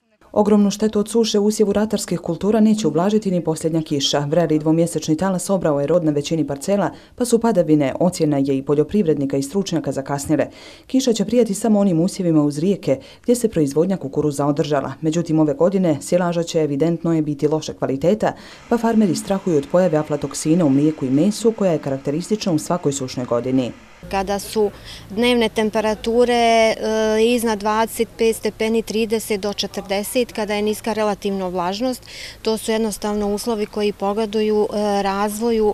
Ogromnu štetu od suše u usjevu ratarskih kultura neće ublažiti ni posljednja kiša. Vreli dvomjesečni talas obrao je rod na većini parcela, pa su padavine, ocjena je i poljoprivrednika i stručnjaka zakasnile. Kiša će prijeti samo onim usjevima uz rijeke, gdje se proizvodnja kukuruza održala. Međutim, ove godine silaža će evidentno je biti loše kvaliteta, pa farmeri strahuju od pojave aflatoksina u mlijeku i mesu, koja je karakteristična u svakoj sušnoj godini. Kada su dnevne temperature iznad 25 stepeni, 30 do 40, kada je niska relativna vlažnost, to su jednostavno uslovi koji pogoduju razvoju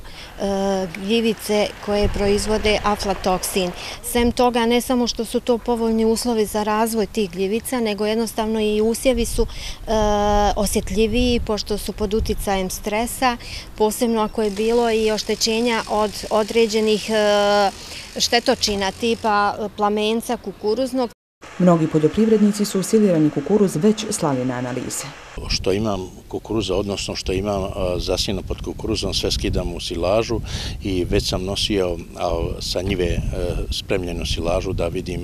gljivice koje proizvode aflatoksin. Sem toga, ne samo što su to povoljni uslovi za razvoj tih gljivica, nego jednostavno i usjevi su osjetljiviji pošto su pod uticajem stresa, posebno ako je bilo i oštećenja od određenih štetočina tipa plamenca kukuruznog. Mnogi poljoprivrednici su usilirani kukuruz već slali na analize. Što imam kukuruza, odnosno što imam zasijeno pod kukuruzom, sve skidam u silažu i već sam nosio sa njive spremljenu silažu da vidim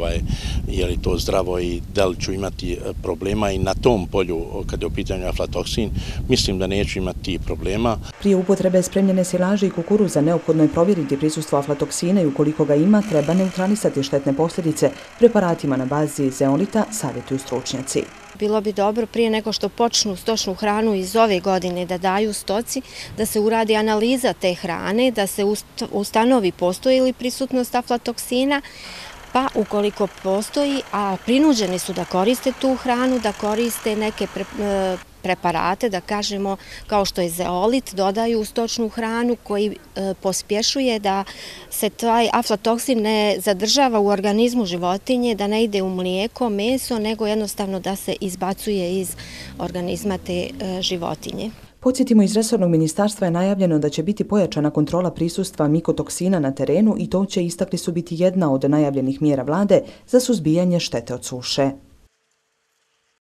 je li to zdravo i da li ću imati problema i na tom polju, kada je u pitanju aflatoksin, mislim da neću imati problema. Prije upotrebe spremljene silaže i kukuruza neophodno je provjeriti prisustvo aflatoksina i ukoliko ga ima, treba neutralisati štetne posljedice preparatima na bazi zeolita, savjetuju stručnjaci. Bilo bi dobro prije nego što počnu stočnu hranu iz ove godine da daju stoci, da se uradi analiza te hrane, da se ustanovi postoji li prisutnost aflatoksina, pa ukoliko postoji, a prinuđeni su da koriste tu hranu, da koriste neke preparate, da kažemo kao što je zeolit, dodaju u stočnu hranu koji pospješuje da se taj aflatoksin ne zadržava u organizmu životinje, da ne ide u mlijeko, meso, nego jednostavno da se izbacuje iz organizma te životinje. Podsjetimo, iz resornog ministarstva je najavljeno da će biti pojačana kontrola prisustva mikotoksina na terenu i to će, istakli su, biti jedna od najavljenih mjera vlade za suzbijanje štete od suše.